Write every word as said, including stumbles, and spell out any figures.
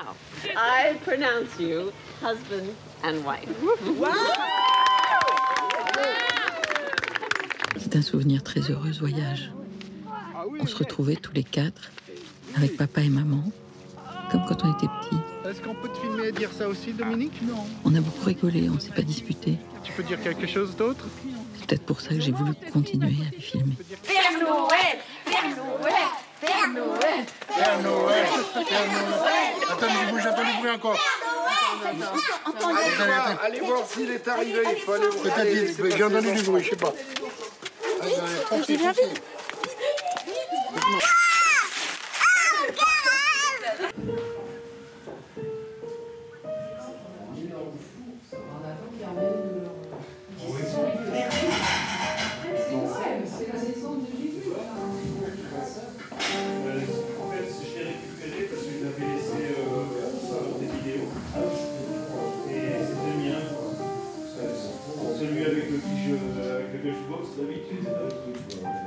Now, I pronounce you husband and wife. C'est un souvenir très heureux, ce voyage. On se retrouvait tous les quatre, avec papa et maman, comme quand on était petits. Est-ce qu'on peut te filmer et dire ça aussi, Dominique? Non. On a beaucoup rigolé, on ne s'est pas disputé. Tu peux dire quelque chose d'autre? C'est peut-être pour ça que j'ai voulu continuer à les filmer. Père Noël, Père Noël, Père Noël, Père Noël, Père Noël. Attends, il bouge, attends, il bouge encore. Allez, allez voir s'il est arrivé, il faut aller voir. Peut-être, j'ai entendu du bruit, je sais pas. J'ai bien vu. Celui avec le fiche, avec le fiche box, d'habitude.